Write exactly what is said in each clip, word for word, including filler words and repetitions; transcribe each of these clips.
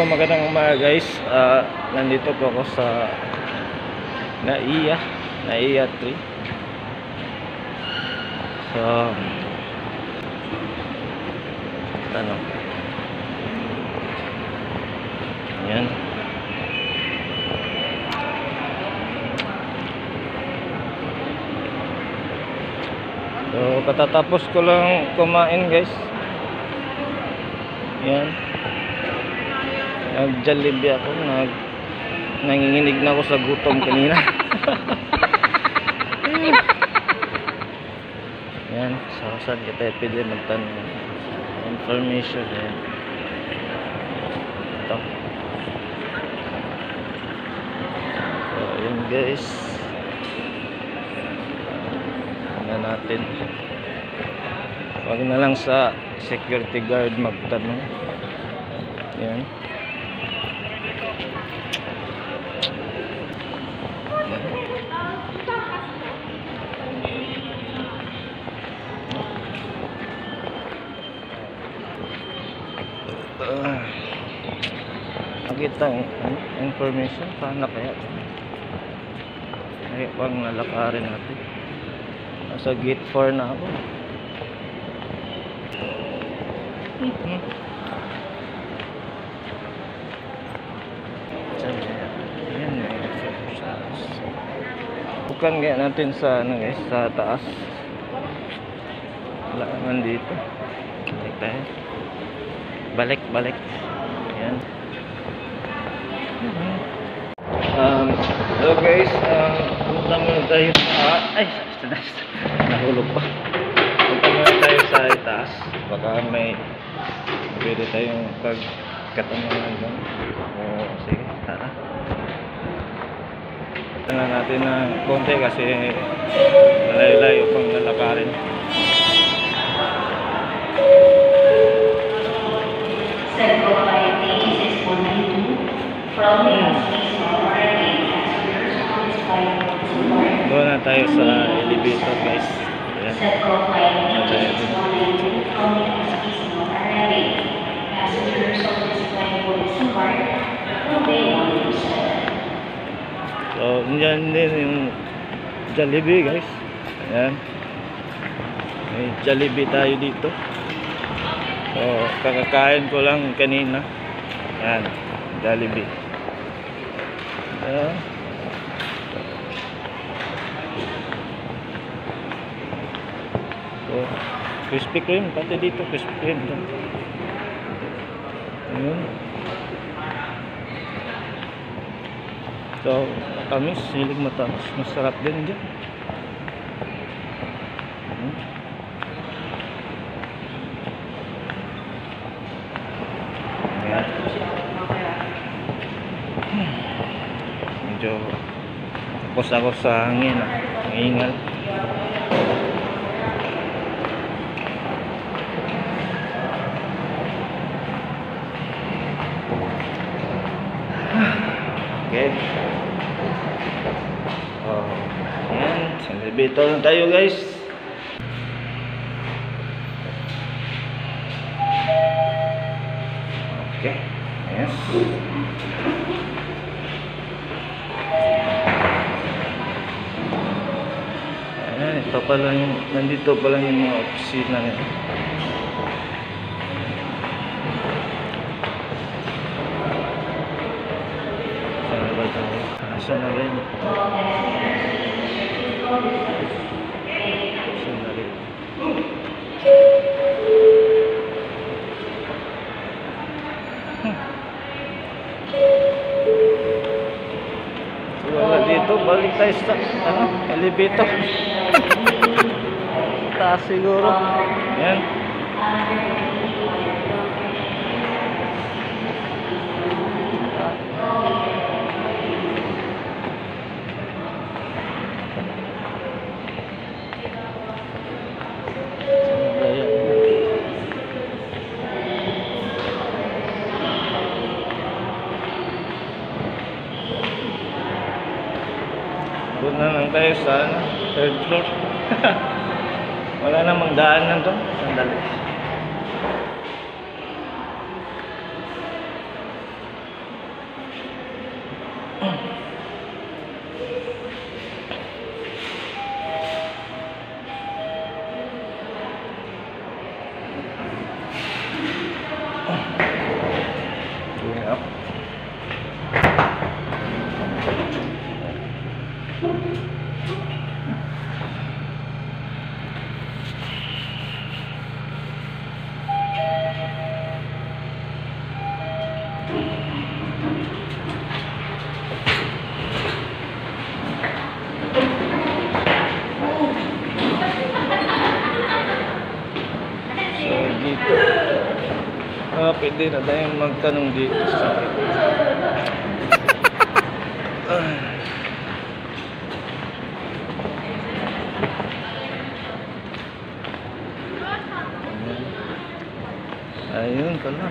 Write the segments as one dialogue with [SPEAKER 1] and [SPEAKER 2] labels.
[SPEAKER 1] magandang umaga guys. Uh, nandito po ako sa Naiya Naiya three. So tanong yan. So katatapos ko lang kumain guys. Yan, nag-Jollibee ako, nag nanginginig na ako sa gutom kanina. Yan, so saan kita pwede magtanong information. Yan, ito. So yun guys, tingnan natin. Wag na lang sa security guard magtanong. Yan. Uh, nakita information paano kaya ay pang lalakarin natin. Nasa gate four na ako. Hmm. Ayan, bukan kaya natin sa ano guys, sa taas. Wala naman dito. Balik tayo. Balik, balik. Ayan. Um, hello guys, um, punta muna tayo sa ay, nahulog pa. Punta muna tayo sa taas. Baka may pwede tayong pagkatanungan doon. O sige, tara. Tingnan natin na konti kasi malayo-layo pang lalakarin.
[SPEAKER 2] Central Flight A six one nine two from the
[SPEAKER 1] doon na tayo sa elevator guys. Ayan.
[SPEAKER 2] Central Flight A six one nine two from the passengers of this flight will disembark from bay one two seven.
[SPEAKER 1] So, nyan din yung Jollibee guys. Ayan. May Jollibee tayo dito. So, kakakain ko lang kanina. Ayan, Jollibee. Ayan. So, Krispy Kreme, pati dito Krispy Kreme. Ayan. So, matamis, hilig matamis, masarap din dyan. Hmm. Ayan. Hmm. Medyo tapos ako sa hangin, ah. Ingal. Okay. Oh, ayan, sa elevator na tayo guys. Okay. Yes. Ayan, ito pala yung, nandito pala yung mga opisina nila. Saan na rin? Saan na rin? Hmm. Wala dito. Balik tayo sa ano, elevator. Taas siguro. Yan. Doon na lang tayo sa ano, third floor. Wala namang daanan doon. Sandali. pwede na tayong magtanong dito sa ah. Ayun pala.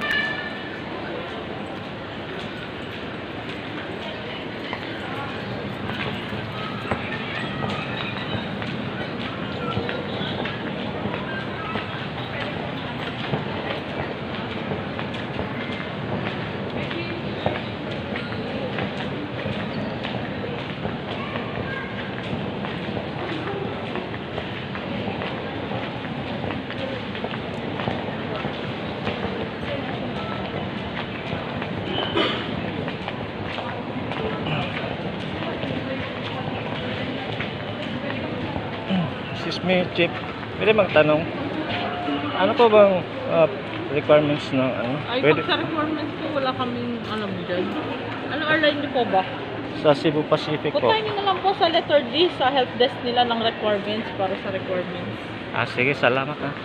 [SPEAKER 1] Excuse me, Chief. Pwede magtanong? Ano po bang uh, requirements ng ano?
[SPEAKER 3] Ay,
[SPEAKER 1] Pwede,
[SPEAKER 3] pag sa requirements ko, wala kaming alam dyan. Ano airline niyo po ba?
[SPEAKER 1] sa Cebu Pacific po.
[SPEAKER 3] Puntahan niyo na lang po sa letter D sa help desk nila ng requirements para sa requirements.
[SPEAKER 1] Ah, sige, salamat ha.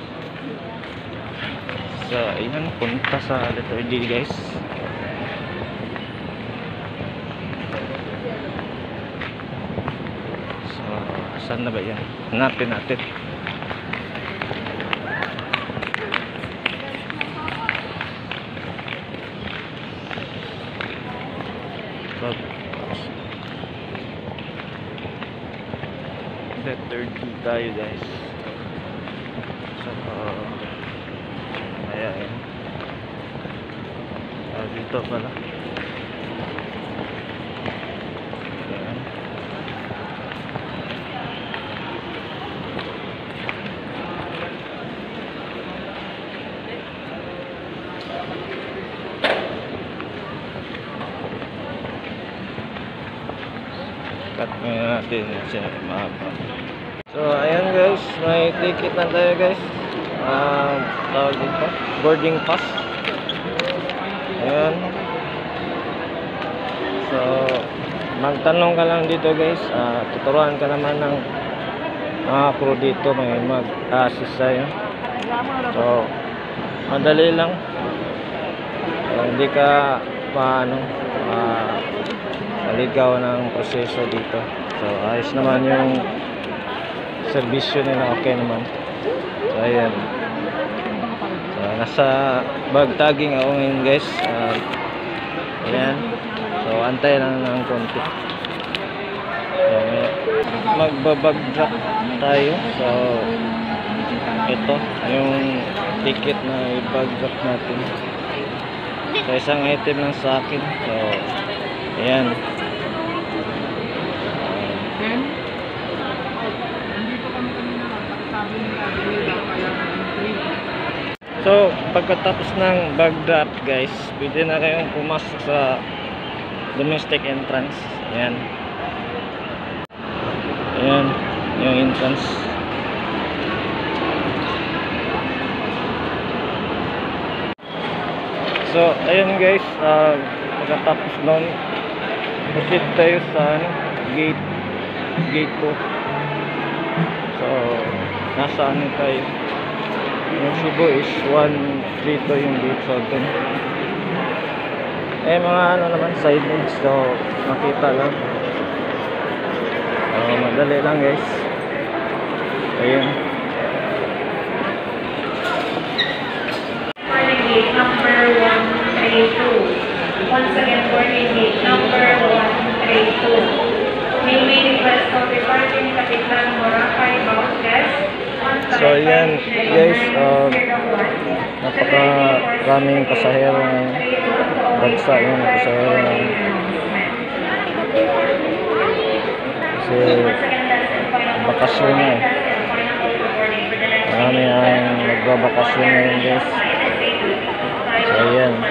[SPEAKER 1] So, ayan, punta sa letter D, guys. So, saan na ba yan? Hanapin natin. So, letter D tayo, guys. So, uh, ayan. Ah, dito pala. Ayan. Cut muna natin siya mahaba. So, ayan guys, may ticket na tayo guys. Um, tawag dito, boarding pass. Ayan. So, magtanong ka lang dito guys. Uh, tuturuan ka naman ng mga crew dito, may mag-assist sa'yo. So, madali lang. So, hindi ka paano uh, maligaw ng proseso dito. So, ayos naman yung servisyo nila, okay naman. So, ayan. So, nasa bag tagging ako ngayon guys. Uh, ayan. So, antay lang ng konti. So, magbabag drop tayo. So, ito yung ticket na i-bag drop natin. So, isang item lang sa akin. So, ayan. So, pagkatapos ng bag drop guys, pwede na kayong pumasok sa domestic entrance. Ayan. Ayan, yung entrance. So, ayan guys, uh, pagkatapos nun, proceed tayo sa ano, gate, gate ko. So, nasa ano tayo. Yung Cebu is one dito yung gate, so dun. Eh mga ano naman side lanes, so makita lang. So madali lang guys. Ayun.
[SPEAKER 2] Boarding gate number one three two. Once again, boarding gate number one three two. May may request of departing Kapitan Boracay bound guest.
[SPEAKER 1] So yan guys, um, napaka raming pasahero ngayon, bagsa yung pasahero ngayon kasi bakasyon na eh, marami ang nagbabakasyon ngayon guys. So yan.